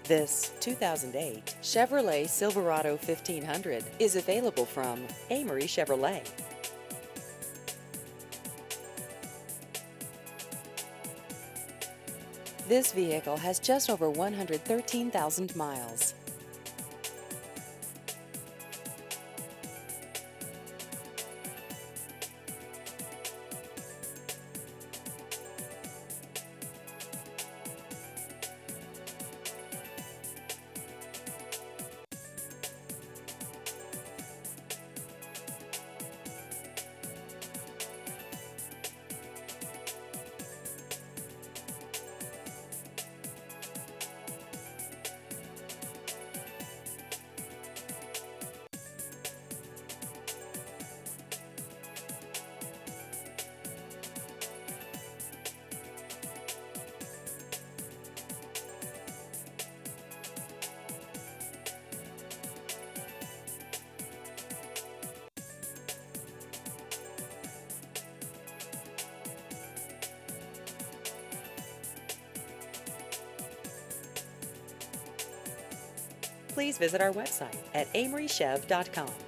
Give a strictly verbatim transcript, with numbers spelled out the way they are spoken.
This two thousand eight Chevrolet Silverado fifteen hundred is available from Amory Chevrolet. This vehicle has just over one hundred thirteen thousand miles. Please visit our website at amory chev dot com.